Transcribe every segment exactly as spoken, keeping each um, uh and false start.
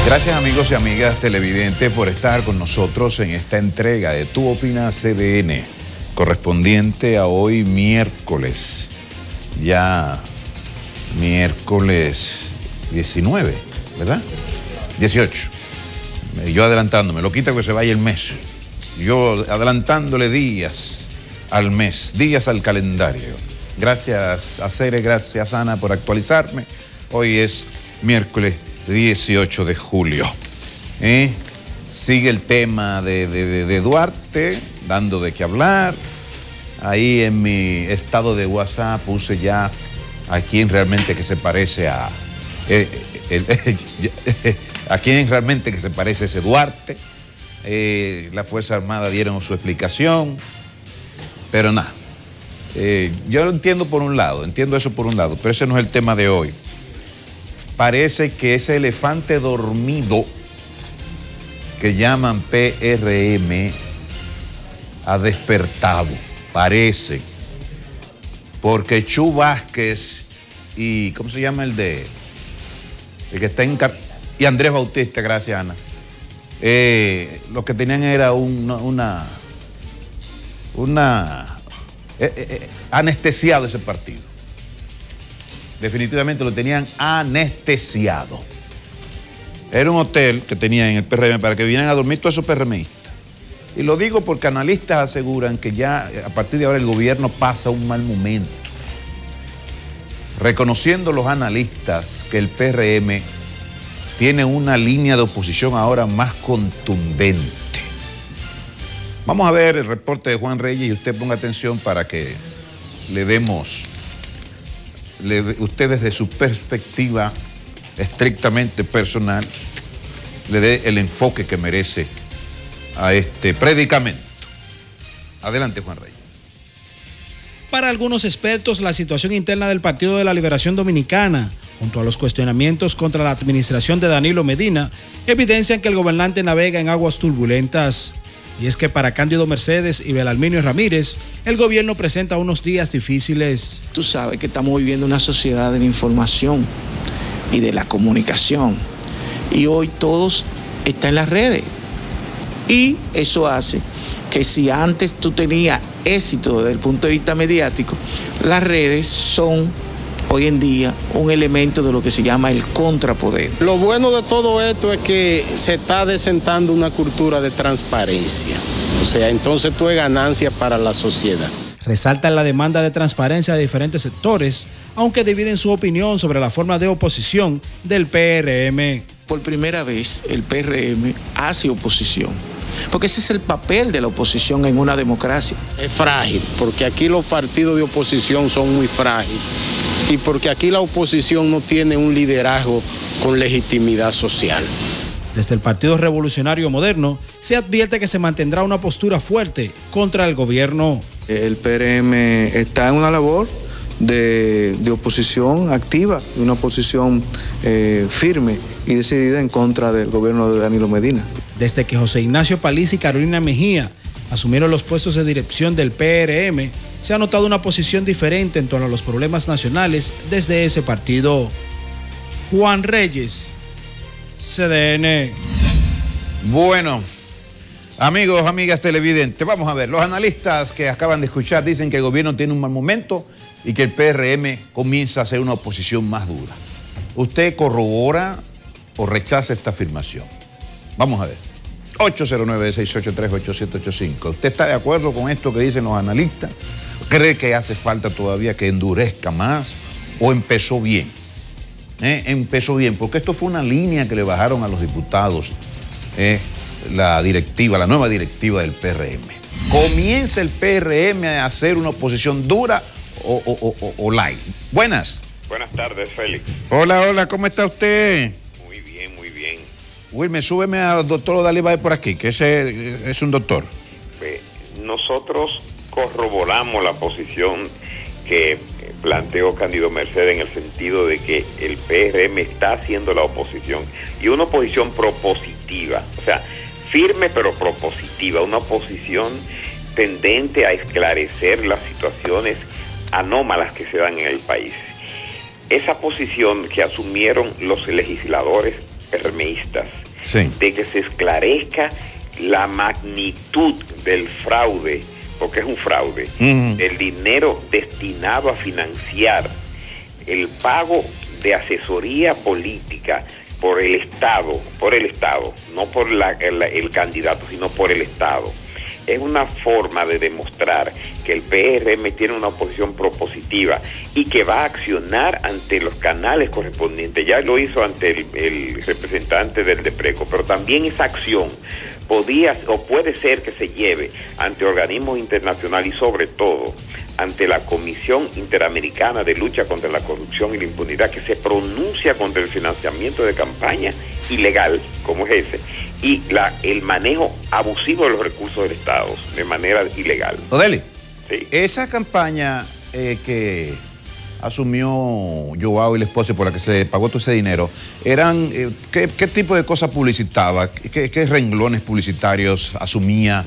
Gracias amigos y amigas televidentes por estar con nosotros en esta entrega de Tu Opina C D N, correspondiente a hoy miércoles, ya miércoles diecinueve, ¿verdad? dieciocho. Yo adelantándome, lo quita que se vaya el mes. Yo adelantándole días al mes, días al calendario. Gracias a Cere, gracias Ana por actualizarme. Hoy es miércoles dieciocho de julio. ¿Eh? Sigue el tema de, de, de Duarte, dando de qué hablar. Ahí en mi estado de WhatsApp puse ya a quién realmente que se parece a... Eh, el, eh, a quién realmente que se parece ese Duarte. Eh, la Fuerza Armada dieron su explicación, pero nada. Eh, yo lo entiendo por un lado, entiendo eso por un lado, pero ese no es el tema de hoy. Parece que ese elefante dormido que llaman P R M ha despertado, parece, porque Chu Vázquez y, ¿cómo se llama el de? El que está en... Y Andrés Bautista, gracias Ana. Eh, lo que tenían era una... una, una eh, eh, anestesiado ese partido. Definitivamente lo tenían anestesiado. Era un hotel que tenía en el P R M para que vinieran a dormir todos esos PRMistas. Y lo digo porque analistas aseguran que ya a partir de ahora el gobierno pasa un mal momento. Reconociendo los analistas que el P R M tiene una línea de oposición ahora más contundente. Vamos a ver el reporte de Juan Reyes y usted ponga atención para que le demos... Le, usted desde su perspectiva estrictamente personal le dé el enfoque que merece a este predicamento. Adelante, Juan Reyes. Para algunos expertos, la situación interna del Partido de la Liberación Dominicana, junto a los cuestionamientos contra la administración de Danilo Medina, evidencian que el gobernante navega en aguas turbulentas. Y es que para Cándido Mercedes y Belarminio Ramírez, el gobierno presenta unos días difíciles. Tú sabes que estamos viviendo una sociedad de la información y de la comunicación. Y hoy todos están en las redes. Y eso hace que si antes tú tenías éxito desde el punto de vista mediático, las redes son hoy en día un elemento de lo que se llama el contrapoder. Lo bueno de todo esto es que se está desentando una cultura de transparencia. O sea, entonces esto es ganancia para la sociedad. Resaltan la demanda de transparencia de diferentes sectores, aunque dividen su opinión sobre la forma de oposición del P R M. Por primera vez el P R M hace oposición, porque ese es el papel de la oposición en una democracia. Es frágil, porque aquí los partidos de oposición son muy frágiles. Y porque aquí la oposición no tiene un liderazgo con legitimidad social. Desde el Partido Revolucionario Moderno se advierte que se mantendrá una postura fuerte contra el gobierno. El P R M está en una labor de, de oposición activa, una oposición eh, firme y decidida en contra del gobierno de Danilo Medina. Desde que José Ignacio Paliza y Carolina Mejía asumieron los puestos de dirección del P R M, se ha notado una posición diferente en torno a los problemas nacionales desde ese partido. Juan Reyes, C D N. Bueno, amigos, amigas televidentes, vamos a ver. Los analistas que acaban de escuchar dicen que el gobierno tiene un mal momento y que el P R M comienza a hacer una oposición más dura. ¿Usted corrobora o rechaza esta afirmación? Vamos a ver. ocho cero nueve, seis ocho tres, ocho siete ocho cinco. ¿Usted está de acuerdo con esto que dicen los analistas? ¿Cree que hace falta todavía que endurezca más o empezó bien? ¿Eh? Empezó bien, porque esto fue una línea que le bajaron a los diputados, eh, la directiva, la nueva directiva del P R M. ¿Comienza el P R M a hacer una oposición dura o, o, o, o light? Buenas. Buenas tardes, Félix. Hola, hola, ¿cómo está usted? Muy bien, muy bien. Wilmer, súbeme al doctor Odalí por aquí, que ese es un doctor. Nosotros corroboramos la posición que planteó Cándido Mercedes en el sentido de que el P R M está haciendo la oposición y una oposición propositiva, o sea, firme pero propositiva, una oposición tendente a esclarecer las situaciones anómalas que se dan en el país. Esa posición que asumieron los legisladores PRMistas, sí, de que se esclarezca la magnitud del fraude, porque es un fraude, uh-huh. el dinero destinado a financiar el pago de asesoría política por el Estado, por el Estado, no por la, el, el candidato, sino por el Estado. Es una forma de demostrar que el P R M tiene una oposición propositiva y que va a accionar ante los canales correspondientes. Ya lo hizo ante el, el representante del DEPRECO, pero también esa acción podía o puede ser que se lleve ante organismos internacionales y sobre todo ante la Comisión Interamericana de Lucha contra la Corrupción y la Impunidad, que se pronuncia contra el financiamiento de campaña ilegal, como es ese, y la, el manejo abusivo de los recursos del Estado de manera ilegal. Odeli, sí. Esa campaña eh, que asumió Joao y la esposa por la que se pagó todo ese dinero, eran eh, ¿qué, qué tipo de cosas publicitaba? ¿Qué, qué renglones publicitarios asumía?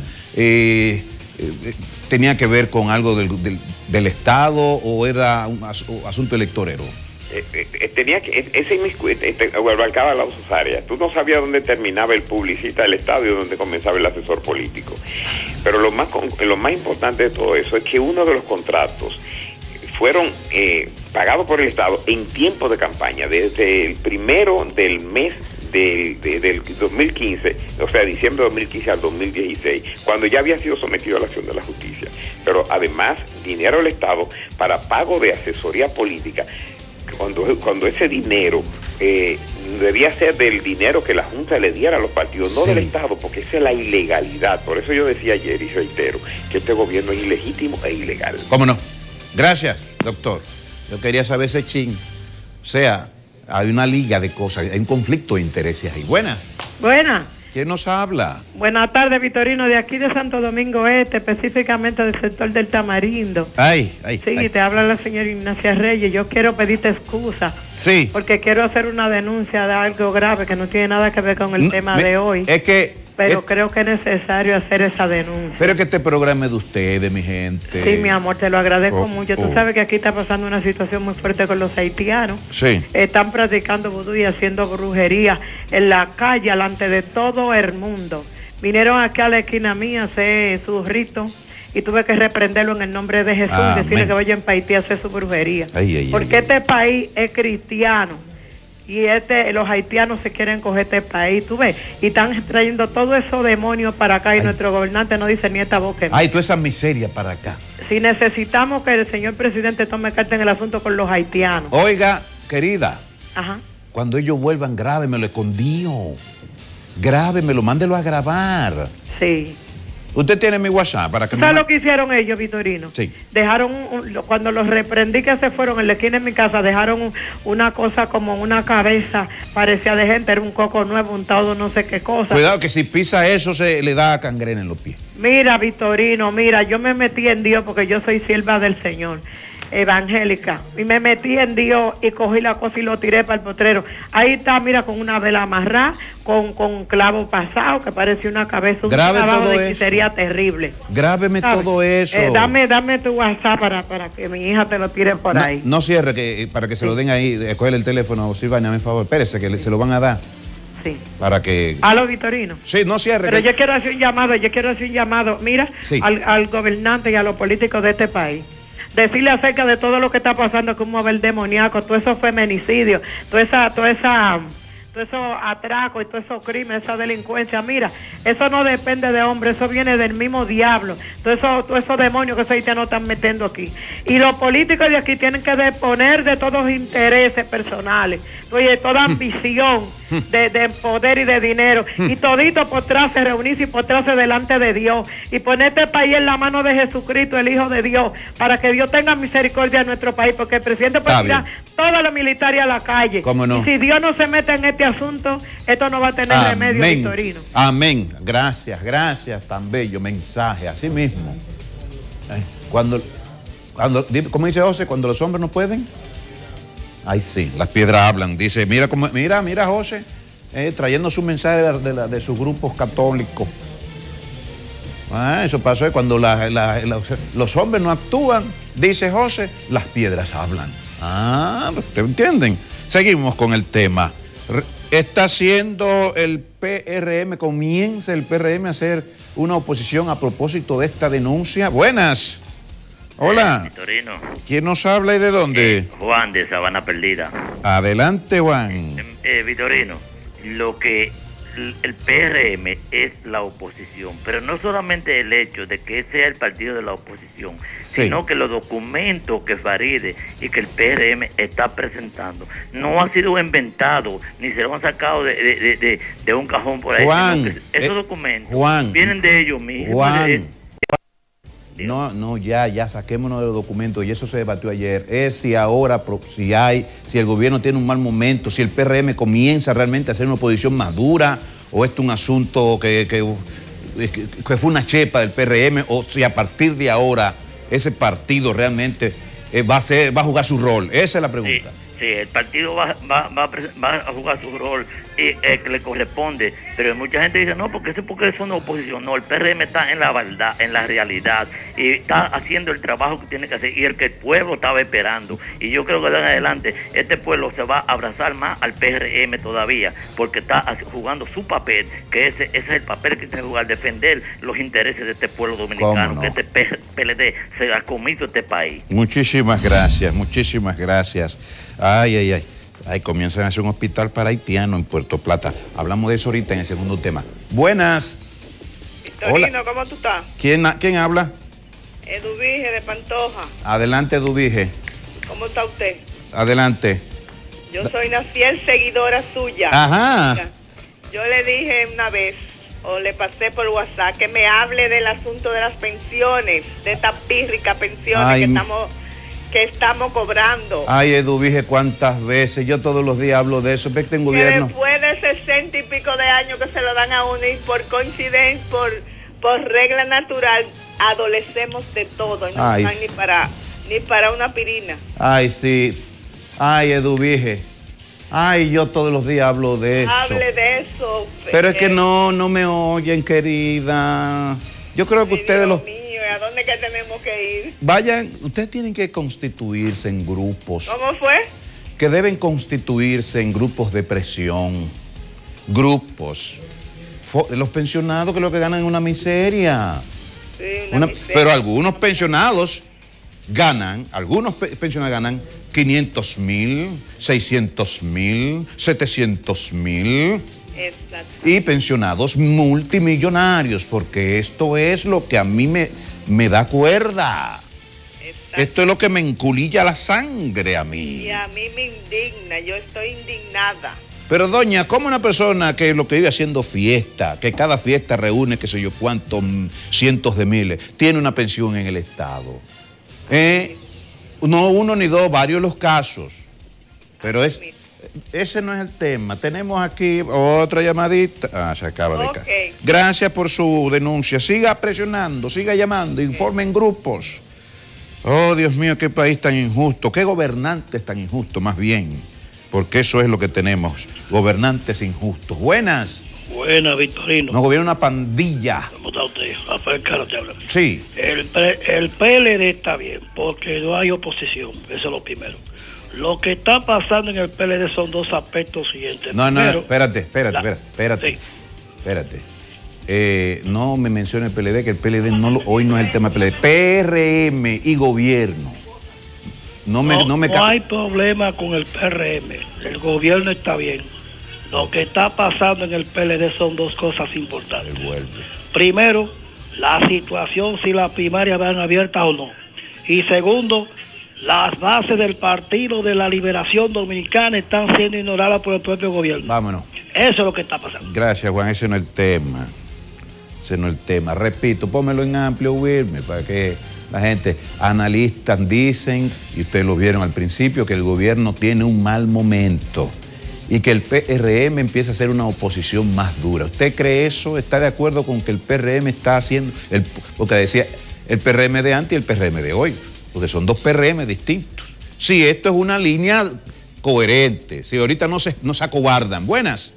Eh, eh, ¿Tenía que ver con algo del, del, del Estado o era un as, asunto electorero? Eh, eh, tenía que, ese eh, abarcaba las dos áreas. Tú no sabías dónde terminaba el publicista del Estado y dónde comenzaba el asesor político. Pero lo más, lo más importante de todo eso es que uno de los contratos fueron eh, pagados por el Estado en tiempo de campaña, desde el primero del mes del, de, del dos mil quince, o sea, diciembre de dos mil quince al dos mil dieciséis, cuando ya había sido sometido a la acción de la justicia. Pero además, dinero del Estado para pago de asesoría política, cuando, cuando ese dinero eh, debía ser del dinero que la Junta le diera a los partidos, no sí. del Estado, porque esa es la ilegalidad. Por eso yo decía ayer y reitero que este gobierno es ilegítimo e ilegal. ¿Cómo no? Gracias, doctor. Yo quería saber ese chin. O sea, hay una liga de cosas, hay un conflicto de intereses ahí. Buenas. Buenas. ¿Quién nos habla? Buenas tardes, Vitorino, de aquí de Santo Domingo Este, específicamente del sector del Tamarindo. Ay, ay. Sí, ay. te habla la señora Ignacia Reyes. Yo quiero pedirte excusa. Sí. Porque quiero hacer una denuncia de algo grave que no tiene nada que ver con el no, tema me, de hoy. Es que... Pero es, creo que es necesario hacer esa denuncia. Pero que este programa es de ustedes, mi gente. Sí, mi amor, te lo agradezco oh, mucho. oh. Tú sabes que aquí está pasando una situación muy fuerte con los haitianos. Sí. Están practicando vudú y haciendo brujería en la calle, delante de todo el mundo. Vinieron aquí a la esquina mía a hacer su rito y tuve que reprenderlo en el nombre de Jesús y decirle que vayan para Haití a hacer su brujería. Ay, ay, Porque ay, este ay. país es cristiano. Y este, los haitianos se quieren coger este país, tú ves, y están trayendo todos esos demonios para acá y Ay. nuestro gobernante no dice ni esta boca. Ay, toda esa miseria para acá. Si necesitamos que el señor presidente tome carta en el asunto con los haitianos. Oiga, querida, Ajá. cuando ellos vuelvan, grábemelo escondido. Grábemelo, mándelo a grabar. Sí. Usted tiene mi WhatsApp para que... ¿Sabes me... lo que hicieron ellos, Vitorino? Sí. Dejaron, un, un, cuando los reprendí que se fueron en la esquina de mi casa, dejaron un, una cosa como una cabeza, parecía de gente, era un coco nuevo, untado no sé qué cosa. Cuidado que si pisa eso se le da cangrena en los pies. Mira, Vitorino, mira, yo me metí en Dios porque yo soy sierva del Señor, evangélica, y me metí en Dios y cogí la cosa y lo tiré para el potrero. Ahí está, mira, con una vela amarrada, con, con un clavo pasado, que parece una cabeza, un trabajo de hechicería terrible. Grábeme ¿sabes? todo eso. Eh, dame, dame tu WhatsApp para, para que mi hija te lo tire por no, ahí. No cierre, que para que se sí. lo den ahí, coger el teléfono, Silvania, por favor, espérese, que le, se lo van a dar. Sí. Para que... Aló, Vitorino. Sí, no cierre. Pero que... yo quiero hacer un llamado, yo quiero hacer un llamado, mira, sí. al, al gobernante y a los políticos de este país. Decirle acerca de todo lo que está pasando, como el demoníaco, todo esos feminicidios, toda esa, toda esa, todo esos atracos y todos esos crímenes, esa delincuencia. Mira, eso no depende de hombres, eso viene del mismo diablo. Todo eso, todos esos demonios que esos haitianos están metiendo aquí. Y los políticos de aquí tienen que deponer de todos los intereses personales, de toda ambición de, de poder y de dinero. Y todito postrarse, reunirse y postrarse delante de Dios. Y poner este país en la mano de Jesucristo, el Hijo de Dios, para que Dios tenga misericordia de nuestro país. Porque el presidente puede tirar todos los militares a la calle. ¿Cómo no? Y si Dios no se mete en este asunto, esto no va a tener Amén. remedio, Vitorino. Amén. Gracias, gracias. Tan bello mensaje, así mismo. Ay, cuando, cuando, ¿cómo dice José? Cuando los hombres no pueden. Ay, sí, las piedras hablan. Dice, mira, cómo, mira, mira, José, eh, trayendo su mensaje de, de, de, de sus grupos católicos. Ah, eso pasó cuando la, la, la, los hombres no actúan, dice José, las piedras hablan. Ah, ¿te entienden? Seguimos con el tema. Está haciendo el P R M, comienza el P R M a hacer una oposición a propósito de esta denuncia. Buenas. Hola. Eh, Vitorino. ¿Quién nos habla y de dónde? Eh, Juan de Sabana Perdida. Adelante, Juan. Eh, eh, Vitorino, lo que el P R M es la oposición, pero no solamente el hecho de que sea el partido de la oposición, sí, sino que los documentos que Faride y que el P R M está presentando no han sido inventados ni se lo han sacado de, de, de, de, de un cajón por ahí. Juan, esos eh, documentos Juan, vienen de ellos mismos. Juan, de, no, no, ya, ya saquémonos de los documentos y eso se debatió ayer. Es si ahora, si hay, si el gobierno tiene un mal momento, si el P R M comienza realmente a hacer una oposición más dura, o esto es un asunto que, que, que fue una chepa del P R M, o si a partir de ahora ese partido realmente eh, va a ser, va a jugar su rol. Esa es la pregunta. Sí, sí, el partido va, va, va, a, va a jugar su rol y eh, que le corresponde, pero mucha gente dice no, porque eso es porque es una oposición. No, el P R M está en la verdad, en la realidad, y está haciendo el trabajo que tiene que hacer y el que el pueblo estaba esperando. Y yo creo que de en adelante este pueblo se va a abrazar más al P R M todavía, porque está jugando su papel, que ese, ese es el papel que tiene que jugar, defender los intereses de este pueblo dominicano, no, que este P L D se ha comido este país. Muchísimas gracias, muchísimas gracias. Ay, ay, ay. Ahí comienzan a hacer un hospital para haitianos en Puerto Plata. Hablamos de eso ahorita en el segundo tema. Buenas. Victorino, hola. ¿Cómo tú estás? ¿Quién, quién habla? Eduvige de Pantoja. Adelante, Eduvige. ¿Cómo está usted? Adelante. Yo soy una fiel seguidora suya. Ajá. Mira, yo le dije una vez, o le pasé por WhatsApp, que me hable del asunto de las pensiones, de estas pírricas pensiones Ay, que estamos... que estamos cobrando. Ay, Eduvige, cuántas veces, yo todos los días hablo de eso, ve que en gobierno. Después de sesenta y pico de años que se lo dan a uno y por coincidencia, por, por regla natural, adolecemos de todo, y no Ay. dan ni para, ni para una pirina. Ay, sí, ay, Eduvige, ay, yo todos los días hablo de eso. Hable de eso. Pero es que no, no me oyen, querida. Yo creo que Ay, ustedes Dios los... mío, ¿a dónde que tenemos que ir? Vayan, ustedes tienen que constituirse en grupos. ¿Cómo fue? Que deben constituirse en grupos de presión. Grupos. Fo- los pensionados que lo que ganan es una miseria. Sí, una Una- miseria. pero algunos pensionados ganan, algunos pe- pensionados ganan quinientos mil, seiscientos mil, setecientos mil. Exacto. Y pensionados multimillonarios, porque esto es lo que a mí me, me da cuerda. Exacto. Esto es lo que me enculilla la sangre a Y mí. a mí me indigna, yo estoy indignada. Pero doña, ¿cómo una persona que lo que vive haciendo fiesta, que cada fiesta reúne qué sé yo cuántos mm, cientos de miles, tiene una pensión en el Estado? ¿Eh? No uno ni dos, varios los casos. Pero es... Ese no es el tema. Tenemos aquí otra llamadita. Ah, se acaba de caer. Okay. Gracias por su denuncia. Siga presionando, siga llamando, informe en grupos. Oh, Dios mío, qué país tan injusto. Qué gobernantes tan injustos, más bien. Porque eso es lo que tenemos. Gobernantes injustos. Buenas. Buenas, Victorino. Nos gobierna una pandilla. ¿Cómo está usted? Rafael Caro te habla. Sí. El, P- el P L D está bien, porque no hay oposición. Eso es lo primero. Lo que está pasando en el P L D son dos aspectos siguientes. No, no, no, Primero, espérate, espérate, la- espérate, espérate. Sí. Espérate. Eh, no me mencione el P L D, que el P L D no lo- hoy no es el tema del P L D. P R M y gobierno. No me, No, no me no ca- hay problema con el P R M. El gobierno está bien. Lo que está pasando en el P L D son dos cosas importantes. Primero, la situación si las primarias van abiertas o no. Y segundo, las bases del Partido de la Liberación Dominicana están siendo ignoradas por el propio gobierno. Vámonos. Eso es lo que está pasando. Gracias, Juan. Ese no es el tema. Ese no es el tema. Repito, pónmelo en amplio, Wilmer, para que la gente, analistas dicen, y ustedes lo vieron al principio, que el gobierno tiene un mal momento y que el P R M empieza a hacer una oposición más dura. ¿Usted cree eso? ¿Está de acuerdo con que el P R M está haciendo, el, porque decía el P R M de antes y el P R M de hoy? Porque son dos P R M distintos. Sí, esto es una línea coherente. Si ahorita no se, no se acobardan. Buenas.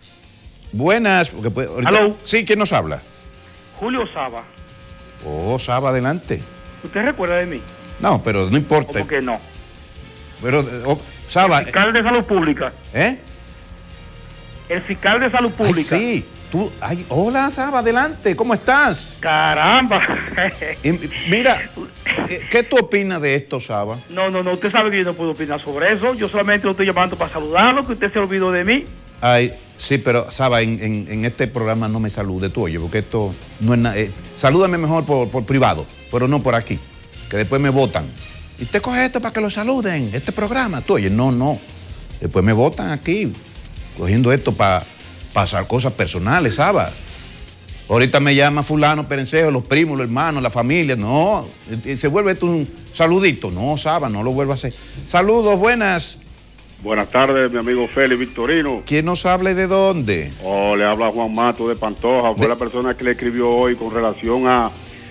Buenas. Porque puede, ahorita, Aló. sí, ¿quién nos habla? Julio Saba. Oh, Saba, adelante. ¿Usted recuerda de mí? No, pero no importa. ¿Cómo que no? Pero, oh, Saba. Fiscal de Salud Pública. ¿Eh? el fiscal de salud pública. Ay, sí, tú, ay, hola Saba, adelante, ¿cómo estás? Caramba. Y, mira, ¿qué tú opinas de esto, Saba? No, no, no, usted sabe que yo no puedo opinar sobre eso. Yo solamente lo estoy llamando para saludarlo, que usted se olvidó de mí. Ay, sí, pero Saba, en, en, en este programa no me salude tú, oye, porque esto no es nada. Eh, salúdame mejor por, por privado, pero no por aquí, que después me votan. Y usted coge esto para que lo saluden, este programa. Tú, oye, no, no. Después me votan aquí, cogiendo esto para pasar cosas personales, Saba. Ahorita me llama fulano, perencejo, los primos, los hermanos, la familia. No, y se vuelve esto un saludito. No, Saba, no lo vuelva a hacer. Saludos, buenas. Buenas tardes, mi amigo Félix Victorino. ¿Quién nos habla y de dónde? Oh, le habla Juan Mato de Pantoja. Fue de... la persona que le escribió hoy con relación a,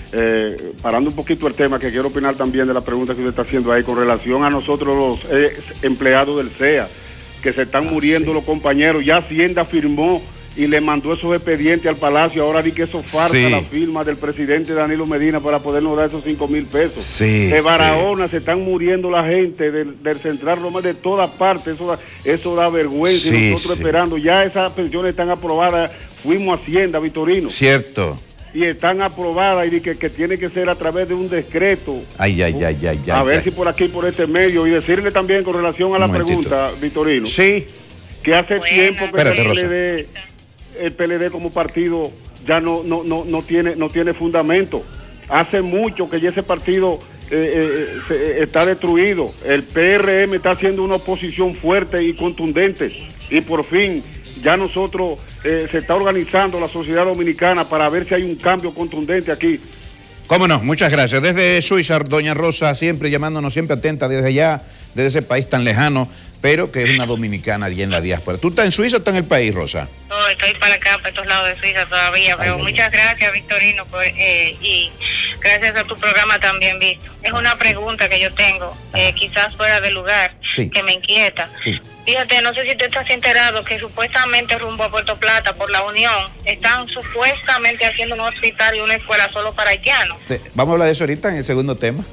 eh, parando un poquito el tema, que quiero opinar también de la pregunta que usted está haciendo ahí, con relación a nosotros los eh, empleados del C E A, que se están ah, muriendo sí. los compañeros. Ya Hacienda firmó y le mandó esos expedientes al Palacio. Ahora di que eso farsa sí. la firma del presidente Danilo Medina para podernos dar esos cinco mil pesos. Sí, de Barahona sí. se están muriendo la gente del, del Central Roma, de todas partes. Eso da, eso da vergüenza. Sí, y nosotros sí. esperando. Ya esas pensiones están aprobadas. Fuimos a Hacienda, Victorino. Cierto. Y están aprobadas y que, que tiene que ser a través de un decreto. Ay, ay, ay, ay, ay. A ay, ver ay. si por aquí, por este medio. Y decirle también con relación a la pregunta, Victorino. Sí. Que hace bueno. tiempo que Espérate, el P L D, el P L D como partido ya no, no, no, no, tiene, no tiene fundamento. Hace mucho que ya ese partido eh, eh, se, está destruido. El P R M está haciendo una oposición fuerte y contundente. Y por fin ya nosotros eh, se está organizando la sociedad dominicana para ver si hay un cambio contundente aquí. Cómo no, muchas gracias. Desde Suiza, doña Rosa, siempre llamándonos, siempre atenta desde allá, desde ese país tan lejano, pero que es una dominicana allí en la diáspora. ¿Tú estás en Suiza o estás en el país, Rosa? No, estoy para acá, para estos lados de Suiza todavía, pero ay, muchas ay, gracias, Victorino, por, eh, y gracias a tu programa también, visto. Es una pregunta que yo tengo, eh, quizás fuera de lugar, sí. que me inquieta. Sí. Fíjate, no sé si te estás enterado que supuestamente rumbo a Puerto Plata, por la Unión, están supuestamente haciendo un hospital y una escuela solo para haitianos. Sí. Vamos a hablar de eso ahorita en el segundo tema.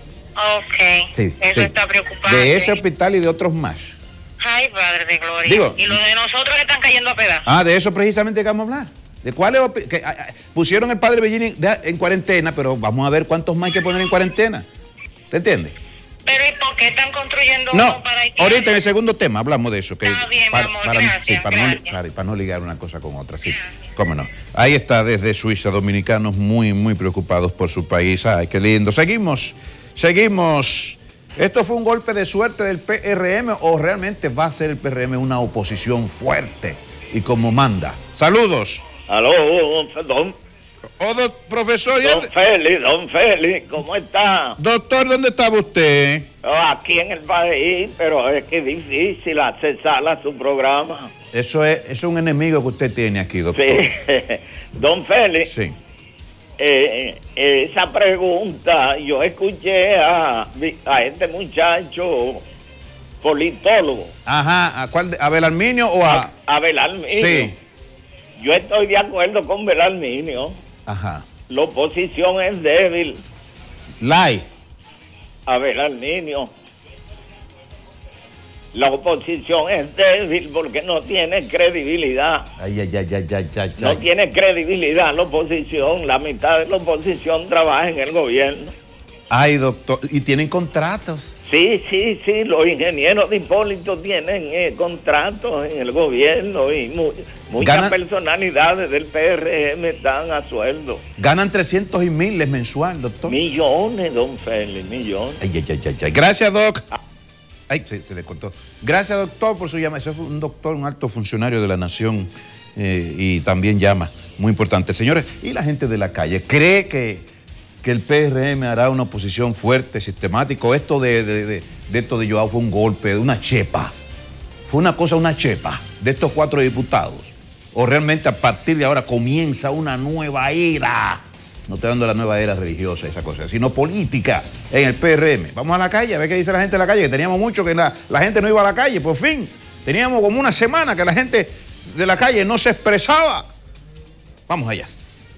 Ok, sí, eso sí. está preocupante. De ese hospital y de otros más. Ay, Padre de Gloria. Digo, y lo de nosotros que están cayendo a pedazos. Ah, de eso precisamente que vamos a hablar. ¿De cuáles? Que, a, a, pusieron el padre Bellini en cuarentena, pero vamos a ver cuántos más hay que poner en cuarentena. ¿Te entiendes? Pero ¿y por qué están construyendo no, uno para Haití? Ahorita en el segundo tema hablamos de eso. Que está bien, para, mi amor, para, gracias, sí, para, gracias. No, claro, para no ligar una cosa con otra, sí. Cómo no. Ahí está desde Suiza, dominicanos muy, muy preocupados por su país. Ay, qué lindo. Seguimos, seguimos. ¿Esto fue un golpe de suerte del P R M o realmente va a ser el P R M una oposición fuerte y como manda? Saludos. Aló, don, don, oh, do, profesor. Don Félix, don Félix, ¿cómo está? Doctor, ¿dónde estaba usted? Oh, aquí en el país, pero es que es difícil accesar a su programa. Eso es, eso es un enemigo que usted tiene aquí, doctor. Sí, don Félix. Sí. Eh, eh, esa pregunta, yo escuché a, a este muchacho politólogo. Ajá, ¿a cuál? ¿A Belarminio o a...? A, a Belarminio. Sí. Yo estoy de acuerdo con Belarminio. Ajá. La oposición es débil. Lai. A Belarminio. La oposición es débil porque no tiene credibilidad. Ay, ay, ay, ay, ay, ay. No tiene credibilidad la oposición. La mitad de la oposición trabaja en el gobierno. Ay, doctor. ¿Y tienen contratos? Sí, sí, sí. Los ingenieros de Hipólito tienen eh, contratos en el gobierno y mu muchas Ganan... personalidades del P R M están a sueldo. Ganan trescientos y miles mensual, doctor. Millones, don Félix, millones. Ay, ay, ay, ay, ay. Gracias, doc. Ah. Ay, se, se le cortó. Gracias, doctor, por su llamada. Ese fue un doctor, un alto funcionario de la nación eh, y también llama. Muy importante. Señores, ¿y la gente de la calle cree que, que el P R M hará una oposición fuerte, sistemática? Esto de, de, de, de esto de Joao fue un golpe, de una chepa. Fue una cosa, una chepa de estos cuatro diputados. O realmente a partir de ahora comienza una nueva era. No estoy hablando de la nueva era religiosa, esa cosa, sino política en el P R M. Vamos a la calle, a ver qué dice la gente de la calle, que teníamos mucho que la, la gente no iba a la calle, por fin. Teníamos como una semana que la gente de la calle no se expresaba. Vamos allá.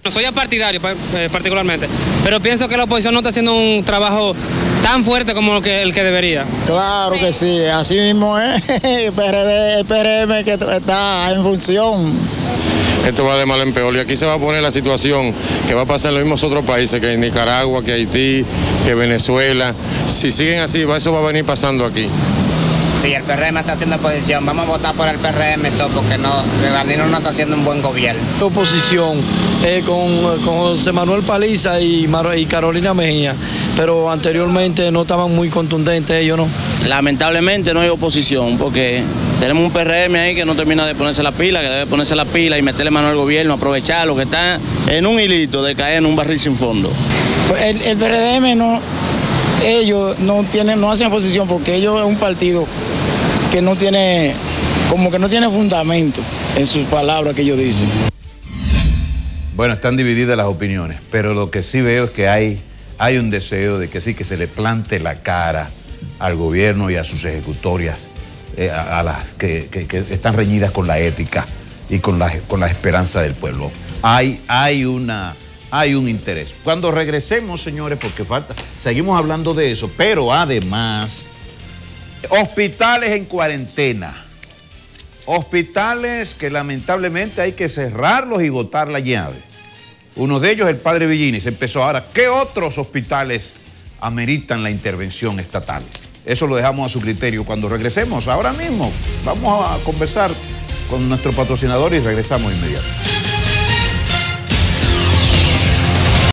No soy partidario eh, particularmente, pero pienso que la oposición no está haciendo un trabajo tan fuerte como el que, el que debería. Claro que sí, así mismo es, el P R D, el P R M que está en función. Esto va de mal en peor y aquí se va a poner la situación que va a pasar en los mismos otros países, que en Nicaragua, que Haití, que Venezuela. Si siguen así, eso va a venir pasando aquí. Sí, el P R M está haciendo oposición, vamos a votar por el P R M todo porque no, Danilo no está haciendo un buen gobierno. Oposición eh, con, con José Manuel Paliza y, Mar y Carolina Mejía, pero anteriormente no estaban muy contundentes ellos, ¿no? Lamentablemente no hay oposición porque tenemos un P R M ahí que no termina de ponerse la pila, que debe ponerse la pila y meterle mano al gobierno, aprovechar lo que está en un hilito de caer en un barril sin fondo. El, el P R M no... Ellos no tienen, no hacen oposición porque ellos es un partido que no tiene, como que no tiene fundamento en sus palabras que ellos dicen. Bueno, están divididas las opiniones, pero lo que sí veo es que hay, hay un deseo de que sí, que se le plante la cara al gobierno y a sus ejecutorias, eh, a, a las que, que, que están reñidas con la ética y con la, con la esperanza del pueblo. Hay, hay una... Hay un interés. Cuando regresemos, señores, porque falta, seguimos hablando de eso, pero además, hospitales en cuarentena. Hospitales que lamentablemente hay que cerrarlos y botar la llave. Uno de ellos, el Padre Villini, se empezó ahora. ¿Qué otros hospitales ameritan la intervención estatal? Eso lo dejamos a su criterio. Cuando regresemos, ahora mismo, vamos a conversar con nuestro patrocinador y regresamos inmediatamente.